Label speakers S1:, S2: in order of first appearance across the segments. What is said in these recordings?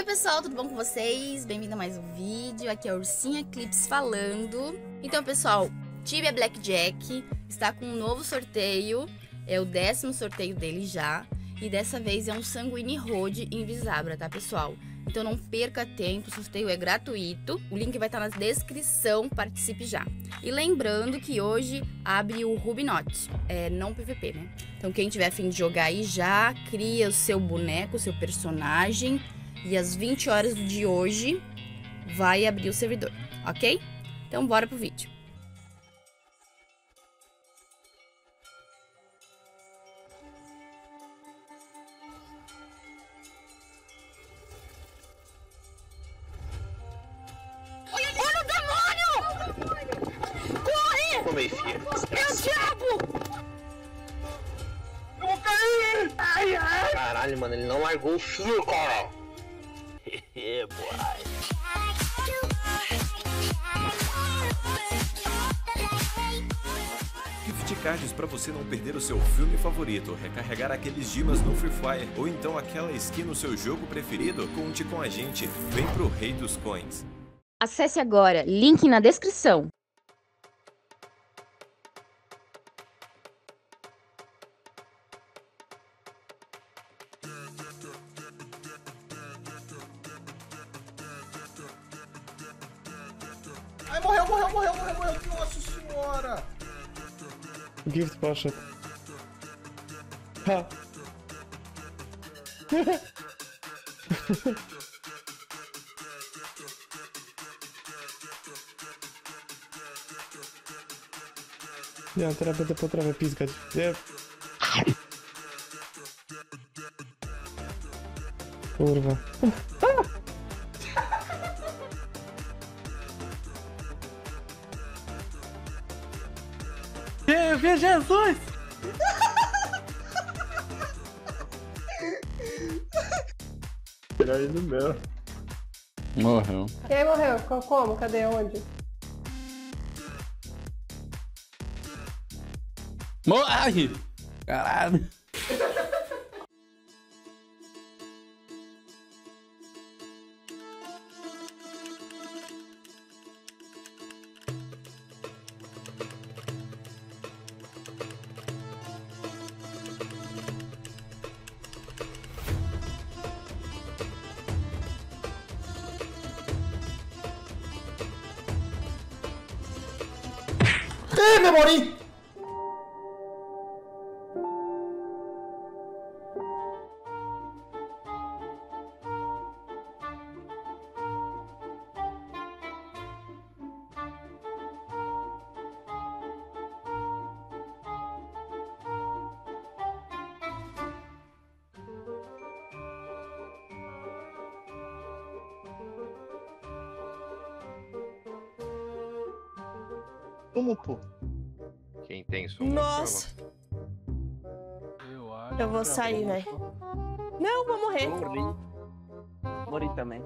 S1: Oi pessoal, tudo bom com vocês? Bem-vindo a mais um vídeo, aqui é a Ursinha Clips falando. Então pessoal, Tibia Blackjack está com um novo sorteio, é o 10º sorteio dele já. E dessa vez é um Sanguine Road em Visabra, tá pessoal? Então não perca tempo, o sorteio é gratuito, o link vai estar na descrição, participe já. E lembrando que hoje abre o Rubinote, não PVP, né? Então quem tiver a fim de jogar aí já cria o seu boneco, o seu personagem. E às 20 horas de hoje vai abrir o servidor, ok? Então bora pro vídeo. Olha o demônio! Corre!
S2: Tomei, filho.
S1: É o diabo!
S2: Eu vou cair! Ai, ai! Caralho, mano, ele não largou o fio, cara! Boy.
S3: Gift cards para você não perder o seu filme favorito, recarregar aqueles dimas no Free Fire ou então aquela skin no seu jogo preferido? Conte com a gente, vem pro Rei dos Coins.
S1: Acesse agora, link na descrição.
S4: Ai, morreu. Nossa senhora.
S5: Gift poszedł. Ha! Ja teraz będę potrafię piskać. Nie. Kurwa. Meu Jesus!
S4: Tirar ele do meu.
S5: Morreu.
S6: Quem morreu? Como? Cadê? Onde?
S5: Morre! Caralho!
S4: Ih, Memorim! Como, pô?
S2: Quem tem sumo?
S6: Nossa! Eu vou sair, velho. Não, vou morrer.
S7: Morri também.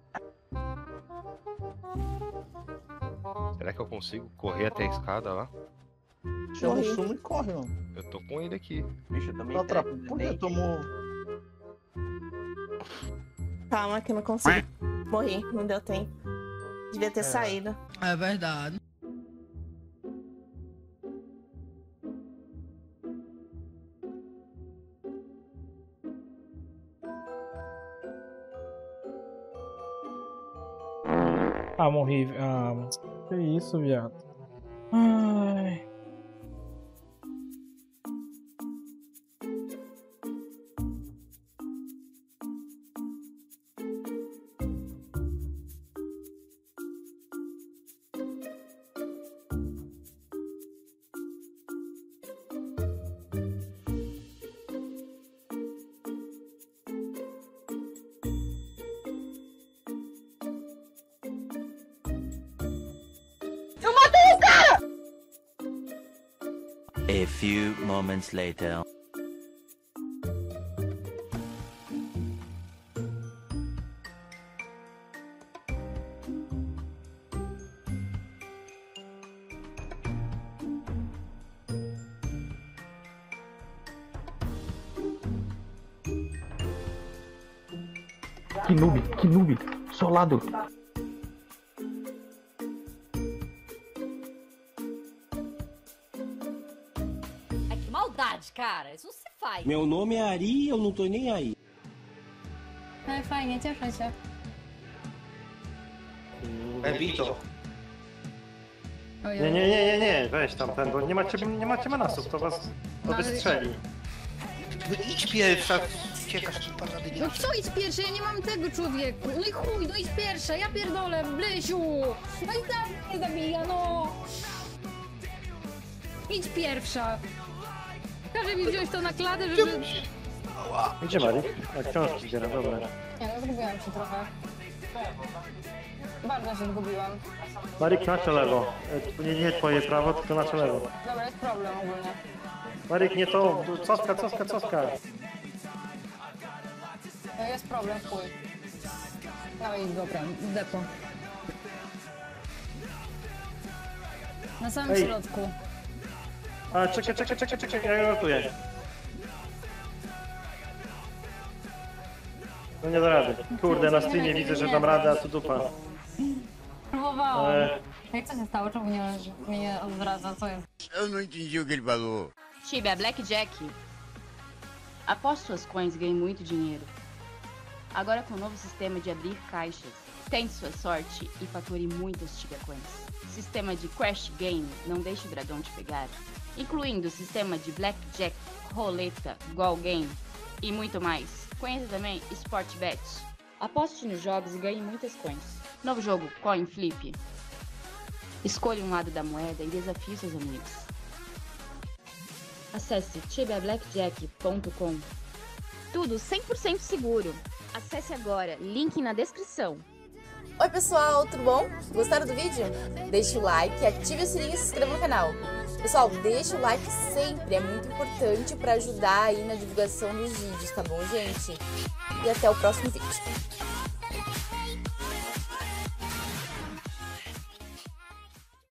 S2: Será que eu consigo correr até a escada lá?
S4: Chama o
S6: Morri.
S4: sumo e corre, mano.
S2: Eu tô com ele aqui.
S7: Bicho, eu também.
S4: Tá atrapalhando. Por que tomou?
S6: Calma que eu não consigo. Morri, não deu tempo. Devia ter saído.
S8: É verdade.
S5: Ah, morri. Ah, que isso, viado. Ai.
S9: A few moments later.
S8: Que noob, solado.
S10: Ai, que maldade, cara. Isso não se faz.
S11: Meu nome é Ari e eu não tô nem aí.
S10: 快介绍一下。
S2: Bito.
S12: Nie, weź tam ten, bo nie macie manasów, to was wystrzeli.
S2: Idź pierwsza, uciekasz mi parady.
S10: No co idź pierwsza? Ja nie mam tego człowieku. No i chuj, no idź pierwsza, ja pierdolę, Blysiu. No i tam mnie zabija, no. Idź pierwsza. Każe mi wziąć to na klatę, żeby...
S12: Gdzie Mari? A książki zbieram, dobra.
S10: Nie no, zgubiłam się trochę. Bardzo się zgubiłam.
S12: Marik, nasze lewo. Nie twoje prawo, tylko nasze lewo.
S10: Dobra, jest problem ogólnie.
S12: Marik, nie to. Coska.
S10: No jest problem, chuj. No i dobra, w depo. Na samym środku.
S12: A, czekaj, ja ratuję. No nie da rady. Kurde, na streamie widzę, że dam radę, a tu dupa.
S10: Próbowałam. Jak co się stało? Czemu mnie odwraca? Co jest?
S13: Eu não entendi o que ele falou.
S1: Tibia, Blackjack. Aposto suas coins e ganhe muito dinheiro. Agora com o novo sistema de abrir caixas, tente sua sorte e fature muitas Tibia Coins. Sistema de Crash Game, não deixe o dragão te pegar. Incluindo o sistema de Blackjack, roleta, Goal Game e muito mais. Conheça também Sportbet. Aposte nos jogos e ganhe muitas coins. Novo jogo, Coin Flip. Escolha um lado da moeda e desafie seus amigos. Acesse tibiablackjack.com. Tudo 100% seguro. Acesse agora, link na descrição. Oi pessoal, tudo bom? Gostaram do vídeo? Deixe o like, ative o sininho e se inscreva no canal. Pessoal, deixa o like sempre, é muito importante para ajudar aí na divulgação dos vídeos, tá bom, gente? E até o próximo vídeo.